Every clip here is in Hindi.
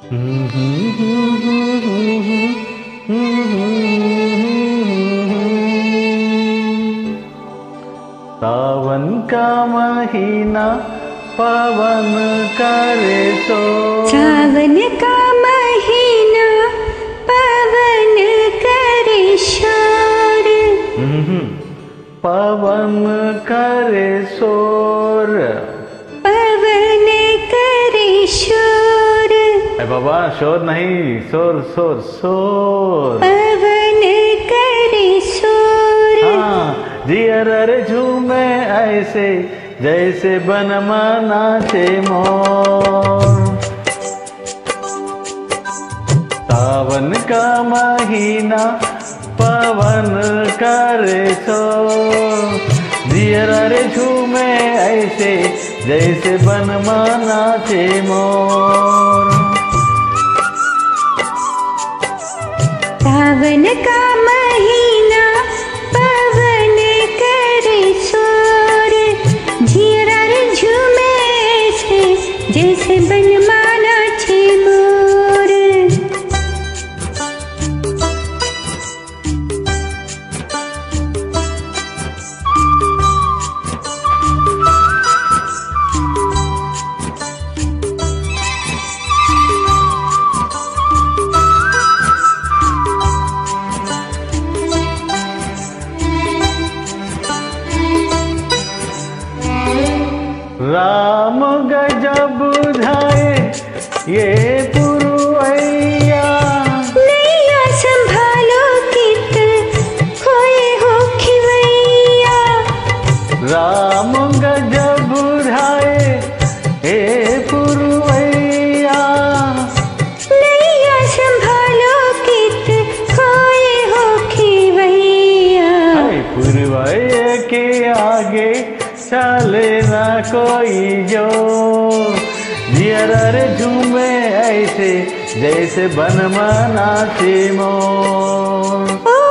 सावन का महीना पवन करे सो। सावन का महीना पवन करे शोर। पवन करे शोर। पवन करे शोर। अरे बाबा शोर नहीं, शोर शोर शोर। पवन करे शोर। हाँ जियर झूमे ऐसे जैसे बनमा नाचे मोर। सावन का महीना पवन करे शोर। जियर झूमे ऐसे जैसे बनमा नाचे मोर। सावन का महीना पवन करे शोर। जियरा झूमे ऐसे जैसे बनमा नाचे मोर। राम गजब धाये ये पुरवैया। नैया संभालो कित खोए हो खिवैया। राम गजब धाये ये पुरवैया। नैया संभालो कित खोए हो खिवैया। पुरवैया के आगे चले ना कोई जो। जियर झूमे ऐसे जैसे बनमा नाचे मोर।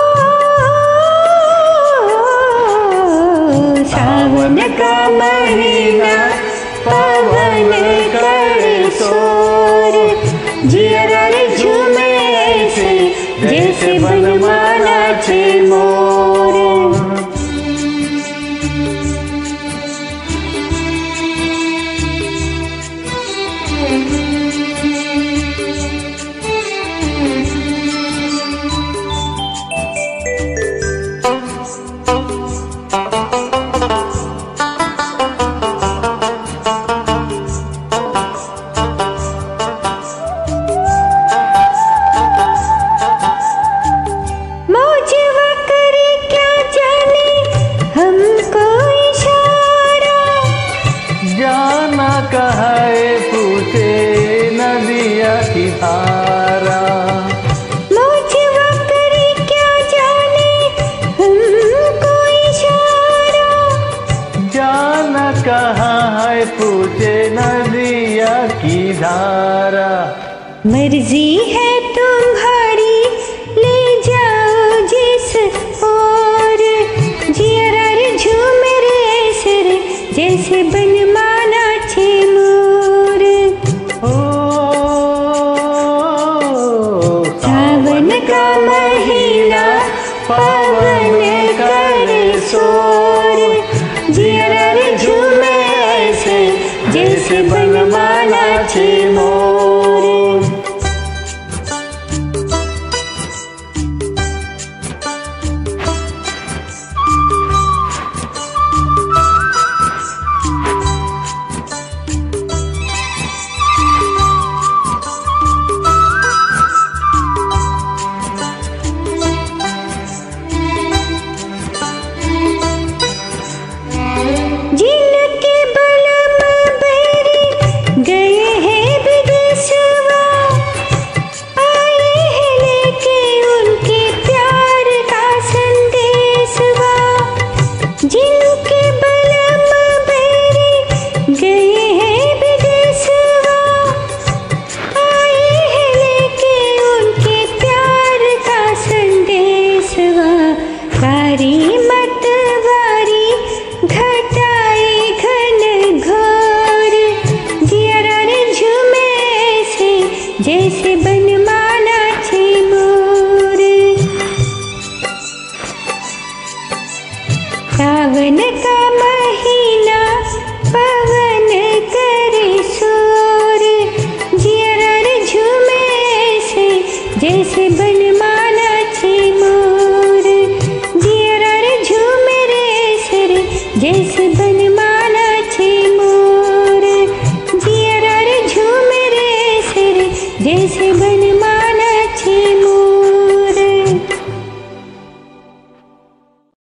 सावन का महीना पवन करे शोर। जियर झूमे ऐसे जैसे बनमा नाचे मोर। जाना कहे पूछे नदिया की धारा। मौजवा करे क्या जाने हमको इशारा। जाना कहाँ है पूछे नदिया की धारा। मर्जी है तुम्हारी ले जाओ जिस ओर। जियरा झूमे रे ऐसे रे जैसे बनमा नाचे मोर। सावन का महीना पवन करे शोर। जियरा झूमे ऐसे जैसे बनमा नाचे मोर।